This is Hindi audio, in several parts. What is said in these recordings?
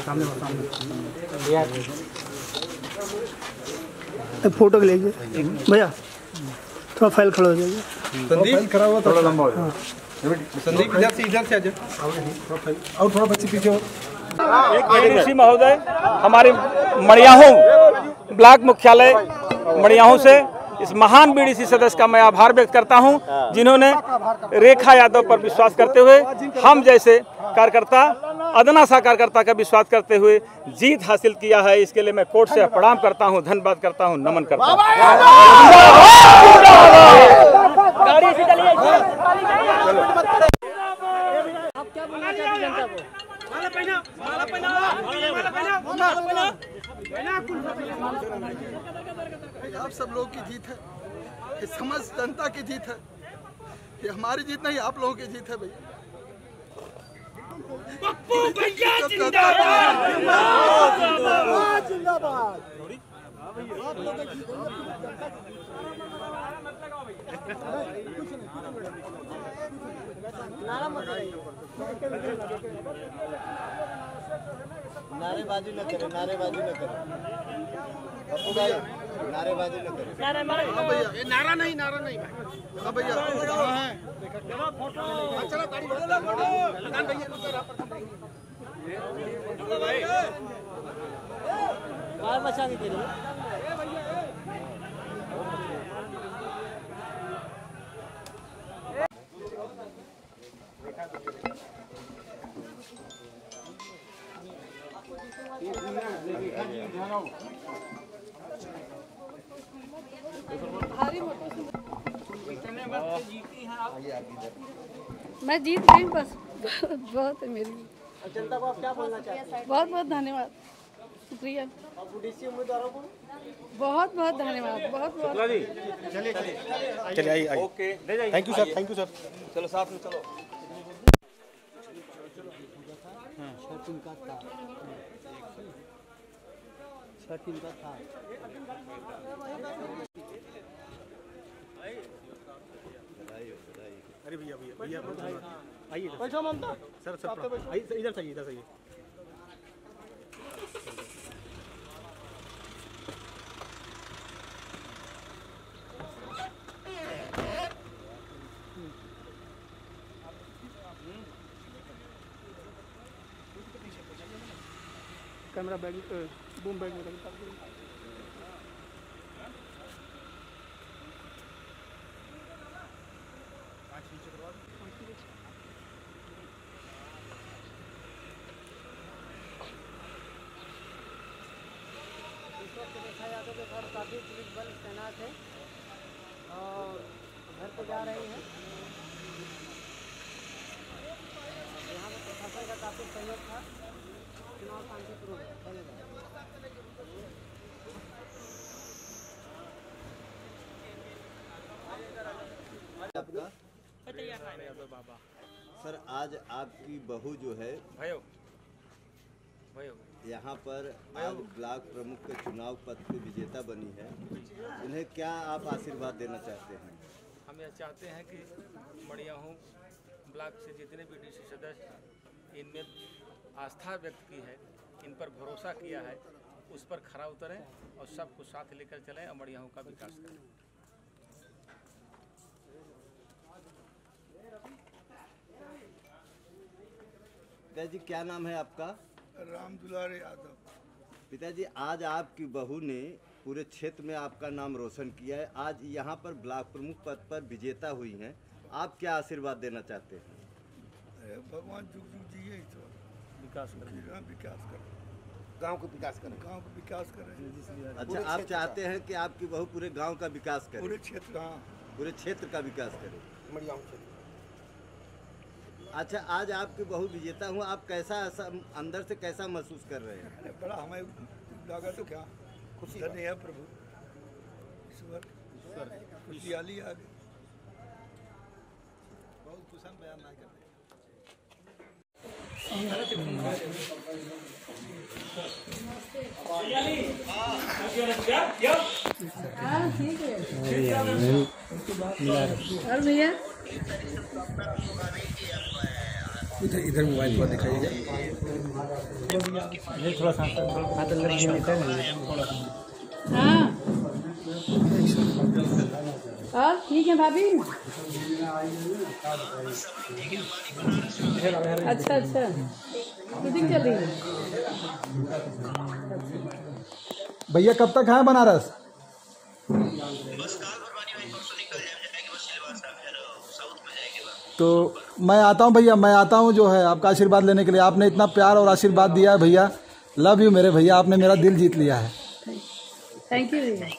एक फोटो लीजिए भैया, थोड़ा फाइल खड़ा हो जाएगा। संदीप खड़ा हुआ थोड़ा लंबा हो जाएगा। संदीप इधर से आ जाओ और थोड़ा बच्चे पीछे हो। ऋषि महोदय हमारे मड़ियाहू ब्लॉक मुख्यालय मड़ियाहू से इस महान बीडीसी सदस्य का मैं आभार व्यक्त करता हूं, जिन्होंने रेखा यादव पर विश्वास करते हुए हम जैसे कार्यकर्ता, अदना सा कार्यकर्ता का विश्वास करते हुए जीत हासिल किया है। इसके लिए मैं कोर्ट से प्रणाम करता हूं, धन्यवाद करता हूं, नमन करता हूं। आप सब लोगों की जीत है, ये समस्त जनता की जीत है, ये हमारी जीत नहीं, आप लोगों की जीत है भैया। नारेबाजी न करें, नारेबाजी न करें पप्पू भाई, नारेबाजी न करें। हाँ भैया, ये नारा नहीं भाई। हाँ भैया, कहाँ है? चलो गाड़ी बाहर बचा के करिए। मैं जीत गई बस, बहुत है मेरी। जनता को आप क्या बोलना चाहते हैं? बहुत बहुत धन्यवाद, शुक्रिया। बीडीसी उम्मीदवारों को बहुत बहुत धन्यवाद, बहुत बहुत। चलिए आइए। Okay, thank you sir, thank you sir. चलो साथ में चलो। इनका था। अरे भैया आइए बैठो ममता सर, इधर चाहिए, इधर चाहिए। कैमरा बैग, बूम बैग में लगता है। रेखा यादव के साथ काफ़ी पुलिस बल तैनात है और घर पे जा रही हैं। यहाँ पर प्रशासन का काफ़ी सहयोग था, चुनाव शांतिपूर्ण चलेगा। आपका सर, आज आपकी बहू जो है यहाँ पर आज ब्लॉक प्रमुख के चुनाव पद पे विजेता बनी है, इन्हें क्या आप आशीर्वाद देना चाहते हैं? हम यह चाहते हैं कि मड़ियाहू ब्लॉक से जितने बीडीसी सदस्य इनमें आस्था व्यक्त की है, इन पर भरोसा किया है, उस पर खरा उतरें और सबको साथ लेकर चलें और मड़ियाहू का विकास करें। पिताजी क्या नाम है आपका? राम दुलारे यादव। पिताजी, आज आपकी बहू ने पूरे क्षेत्र में आपका नाम रोशन किया है, आज यहाँ पर ब्लॉक प्रमुख पद पर विजेता हुई हैं, आप क्या आशीर्वाद देना चाहते हैं? भगवान जुग जुग जिए तो विकास करें, विकास करें, गांव को विकास करें, गांव को विकास करें। अच्छा, आप चाहते हैं कि आपकी बहू पूरे गांव का विकास करे? पूरे क्षेत्र, हाँ, पूरे क्षेत्र का विकास करे। मड़ियाहू क्षेत्र। अच्छा, आज आपकी बहू विजेता हुआ, आप कैसा अंदर से कैसा महसूस कर रहे हैं? बड़ा हमें लगा तो क्या खुशी धन्य है प्रभु, ईश्वर खुशहाली आ गई। बहुत कुशल बयान ना करते। ठीक है। और भैया इधर मोबाइल पर दिखाइएगा। थोड़ा सा हाथ अंदर लेता है हाँ और ठीक है भाभी। अच्छा अच्छा शूटिंग चल रही है। भैया कब तक हैं बनारस? तो मैं आता हूँ भैया, मैं आता हूँ जो है आपका आशीर्वाद लेने के लिए। आपने इतना प्यार और आशीर्वाद दिया है भैया, लव यू मेरे भैया, आपने मेरा दिल जीत लिया है। थैंक यू भैया।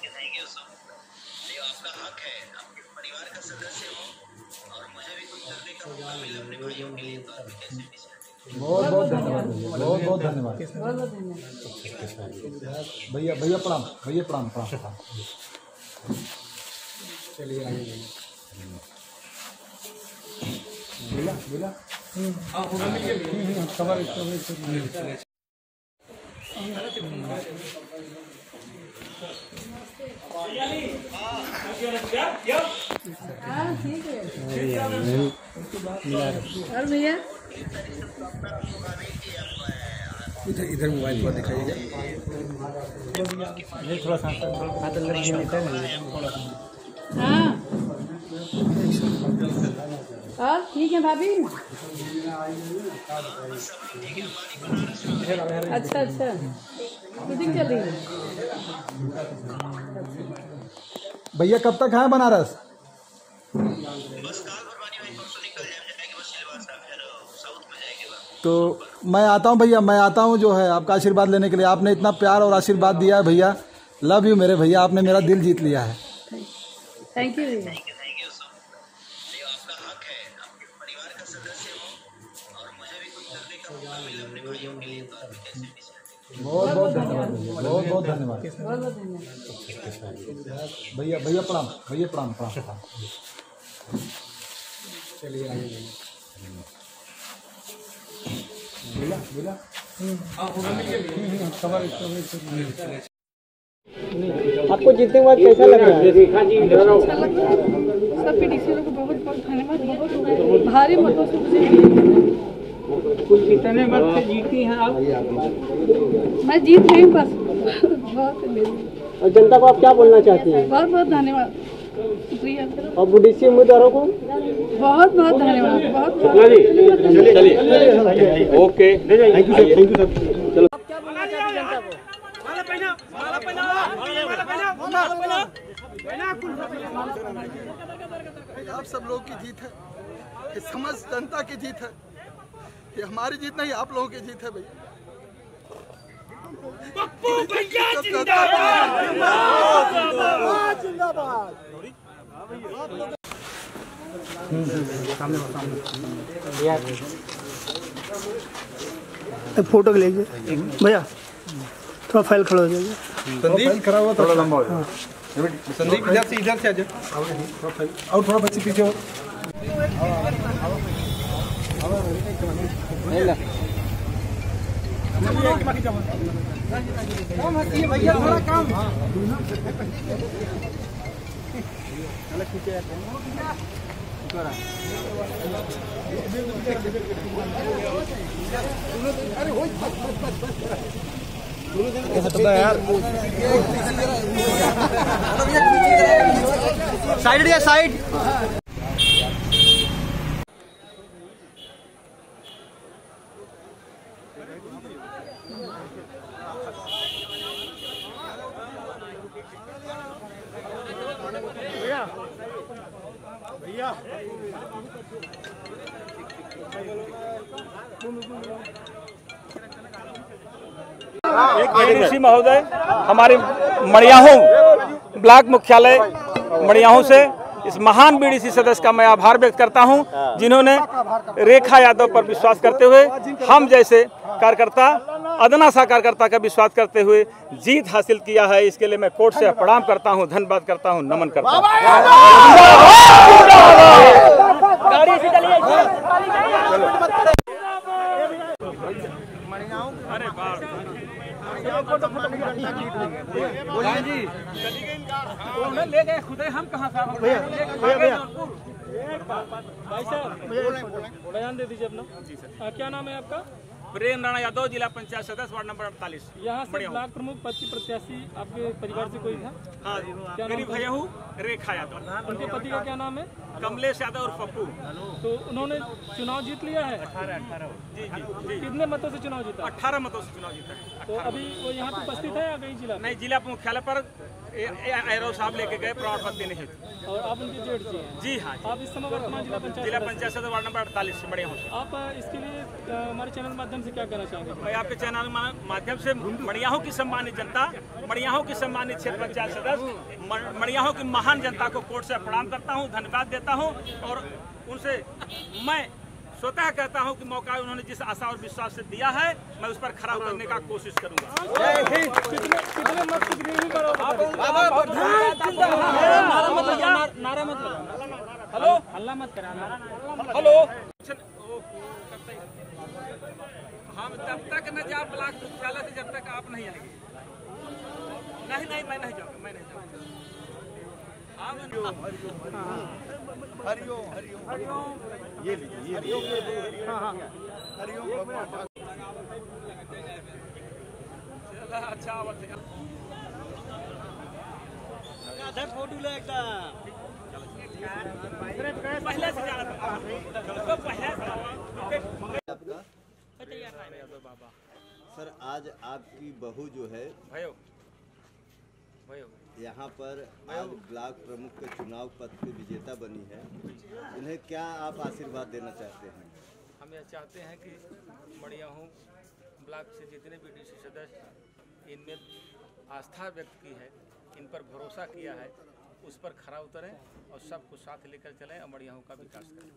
बहुत बहुत धन्यवाद, बहुत बहुत धन्यवाद भैया। भैया प्रणाम, भैया प्रणाम प्रणाम। चलिए आइए बोला बोला खबर हाँ ठीक है और भैया इधर मोबाइल पर दिखाइएगा। थोड़ा सा हाथ अंदर लेता है हाँ और ठीक है भाभी। अच्छा अच्छा शूटिंग चल रही है। भैया कब तक हैं बनारस? तो मैं आता हूँ भैया, मैं आता हूँ जो है आपका आशीर्वाद लेने के लिए। आपने इतना प्यार और आशीर्वाद दिया है भैया, लव यू मेरे भैया, आपने मेरा दिल जीत लिया है। थैंक यू भैया। बहुत बहुत धन्यवाद, बहुत बहुत धन्यवाद भैया। भैया प्रणाम, भैया प्रणाम प्रणाम। चलिए आइए बोला बोला खबर आपको जीतने के बाद कैसा लग रहा है? अच्छा लग रहा है। सब पीडीसी लोग को बहुत बहुत धन्यवाद। बहुत भारी मतों से मुझे कुछ कितने मत से जीती हैं आप? मैं जीत गई बस बहुत है मेरी। और जनता को आप क्या बोलना चाहती हैं? बहुत बहुत धन्यवाद, शुक्रिया। और बुडीसी उम्मीदवारों को बहुत बहुत धन्यवाद। बहुत okay thank you sir, thank you sir. चलो क्या बोलना चाहती हैं जनता को? आप सब लोग की जीत है, ये समस्त जनता की जीत है। ये हमारी जीत नहीं, आप लोगों की जीत है भैया। एक फोटो लीजिए भैया, थोड़ा फाइल खड़ा हो जाएगा। संदीप खड़ा हुआ थोड़ा लंबा हो जाए। संदीप इधर से आ जाओ। और थोड़ा बच्चे पीछे हो। भैया थोड़ा काम यार साइड या साइड। एडीसी महोदय, हमारे मड़ियाहू ब्लॉक मुख्यालय मड़ियाहू से इस महान बीडीसी सदस्य का मैं आभार व्यक्त करता हूं, जिन्होंने रेखा यादव पर विश्वास करते हुए हम जैसे कार्यकर्ता, अदना सा कार्यकर्ता का विश्वास करते हुए जीत हासिल किया है। इसके लिए मैं कोर्ट से प्रणाम करता हूं, धन्यवाद करता हूं, नमन करता हूं। भैया भैया भैया भाई साहब बयान दे दीजिए अपना। क्या नाम है आपका? प्रेम राणा यादव, जिला पंचायत सदस्य, वार्ड नंबर 48। यहाँ से ब्लॉक प्रमुख पद की प्रत्याशी आपके परिवार से कोई था? हाँ, मेरी भैया हूँ रेखा यादव। उनके पति का क्या नाम है? कमलेश यादव और पप्पू। तो उन्होंने चुनाव जीत लिया है? 18। जी जी जी। कितने मतों से चुनाव जीता? 18 मतों से चुनाव जीता है। तो अभी वो यहाँ पे उपस्थित है या कहीं जिला? नहीं, जिला मुख्यालय पर एरो साहब लेके गए प्रमाण पत्र देने हेतु। और आप उनके जेठ जी हैं? जी हाँ। आप इस समय वर्तमान जिला पंचायत सदस्य वार्ड नंबर 48 से बड़े हूँ। आप इसके लिए हमारे चैनल के माध्यम से क्या कहना चाहेंगे? मैं आपके चैनल के माध्यम से मड़ियाहों की सम्मानित जनता, मड़ियाहों की सम्मानित क्षेत्र पंचायत सदस्य, मड़ियाहों की महान जनता को कोर्ट से प्रणाम करता हूँ, धन्यवाद देता हूँ। और उनसे मैं स्वतः कहता हूं कि मौका उन्होंने जिस आशा और विश्वास से दिया है, मैं उस पर खरा उतरने का कोशिश करूंगा। कितने मत नारा मत हेलो हल्ला मत करा हेलो। हम तब तक न जाओ ब्लॉक मुख्यालय से जब तक आप नहीं आएंगे। नहीं मैं नहीं जाऊंगा, मैं नहीं जाऊंगा। हरिओम हरिओम हरिओम ये लीजिए। हाँ हरिओम। अच्छा फोटो ले पहले से बाबा। सर, आज आपकी बहू जो है यहाँ पर आज ब्लॉक प्रमुख के चुनाव पद के विजेता बनी है, इन्हें क्या आप आशीर्वाद देना चाहते हैं? हम यह चाहते हैं कि मड़ियाहूं ब्लॉक से जितने भी डीसी सदस्य इनमें आस्था व्यक्त की है, इन पर भरोसा किया है, उस पर खरा उतरें और सबको साथ लेकर चलें और मड़ियाहूं का विकास करें।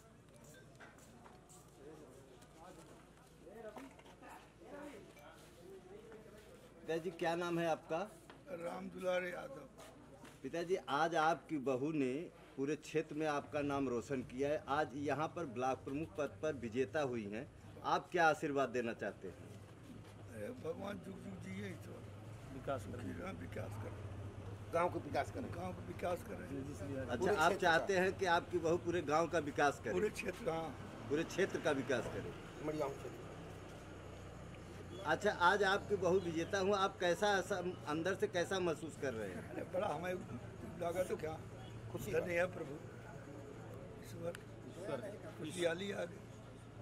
पिताजी, क्या नाम है आपका? राम दुलारे यादव। पिताजी, आज आपकी बहू ने पूरे क्षेत्र में आपका नाम रोशन किया है, आज यहाँ पर ब्लॉक प्रमुख पद पर विजेता हुई हैं, आप क्या आशीर्वाद देना चाहते हैं? भगवान जुग जुग जिए तो विकास करें, विकास करें, गांव को विकास करें, गांव को विकास करें। अच्छा, आप चाहते हैं कि आपकी बहू पूरे गांव का विकास करे? पूरे क्षेत्र, हाँ, पूरे क्षेत्र का विकास करे। मड़ियाहूं क्षेत्र। अच्छा, आज आपकी बहू विजेता हुआ, आप कैसा अंदर से कैसा महसूस कर रहे हैं? बड़ा हमें लगा तो क्या खुशी है प्रभु ईश्वर, खुशहाली आ गई।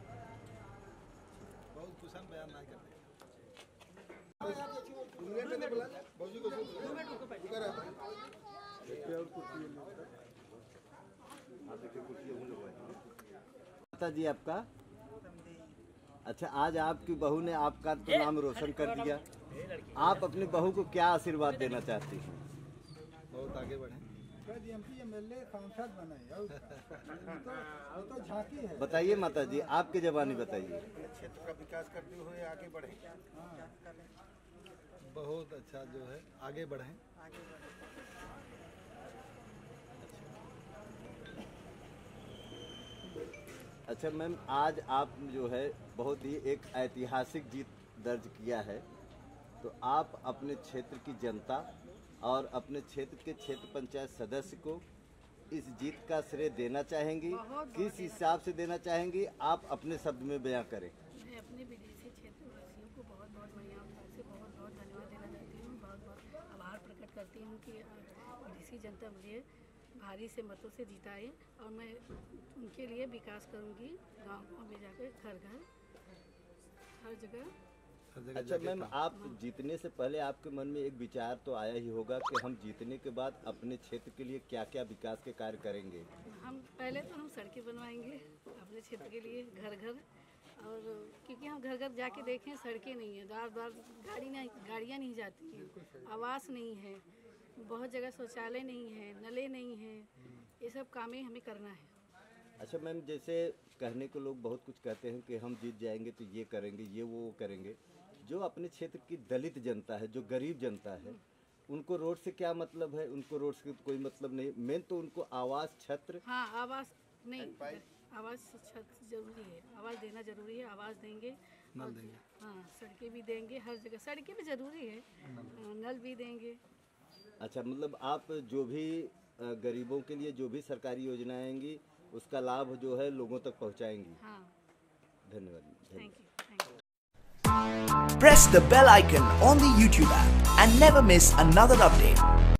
बहुत कुशल बयान नहीं करते। माता जी आपका? अच्छा, आज आपकी बहू ने आपका तो नाम रोशन कर दिया, आप अपनी बहू को क्या आशीर्वाद देना चाहती हैं? बहुत आगे बढ़े, MLA सांसद बने, तो झांकी है। बताइए माता जी, आपके जबानी बताइए। क्षेत्र का विकास करते हुए आगे बढ़े। बहुत अच्छा जो है आगे बढ़े। अच्छा मैम, आज आप जो है बहुत ही एक ऐतिहासिक जीत दर्ज किया है, तो आप अपने क्षेत्र की जनता और अपने क्षेत्र के क्षेत्र पंचायत सदस्य को इस जीत का श्रेय देना चाहेंगी? किस हिसाब से देना चाहेंगी, आप अपने शब्द में बयां करें। मैं अपने विदेशी क्षेत्र वासियों को बहुत बहुत बढ़िया से बहुत धन्यवाद देना चाहती हूँ, बहुत आभार प्रकट करती हूँ कि विदेशी जनता मुझे भारी से मतों से जिताए और मैं उनके लिए विकास करूँगी, गाँव में जाकर घर घर हर जगह। अच्छा मैम, आप जीतने से पहले आपके मन में एक विचार तो आया ही होगा कि हम जीतने के बाद अपने क्षेत्र के लिए क्या क्या विकास के कार्य करेंगे? हम पहले तो हम सड़कें बनवाएंगे अपने क्षेत्र के लिए, घर घर, और क्योंकि हम घर घर जाके देखें सड़कें नहीं है, द्वार द्वार गाड़ियाँ नहीं जाती हैं, आवास नहीं है, बहुत जगह शौचालय नहीं है, नले नहीं है, ये सब कामें हमें करना है। अच्छा मैम, जैसे कहने को लोग बहुत कुछ कहते हैं कि हम जीत जाएंगे तो ये करेंगे, ये वो करेंगे, जो अपने क्षेत्र की दलित जनता है, जो गरीब जनता है, उनको रोड से क्या मतलब है? उनको रोड से कोई मतलब नहीं, मेन तो उनको आवास, छत्र। हाँ, आवास नहीं, आवास छत्र जरूरी है, आवास देना जरूरी है, आवास देंगे, नल देंगे, हाँ सड़कें भी देंगे, हर जगह सड़कें भी जरूरी है, नल भी देंगे। अच्छा, मतलब आप जो भी गरीबों के लिए जो भी सरकारी योजनाएं आएंगी उसका लाभ जो है लोगों तक पहुंचाएंगी। हाँ, धन्यवाद। Thank you. Press the bell icon on the YouTube app and never miss another update.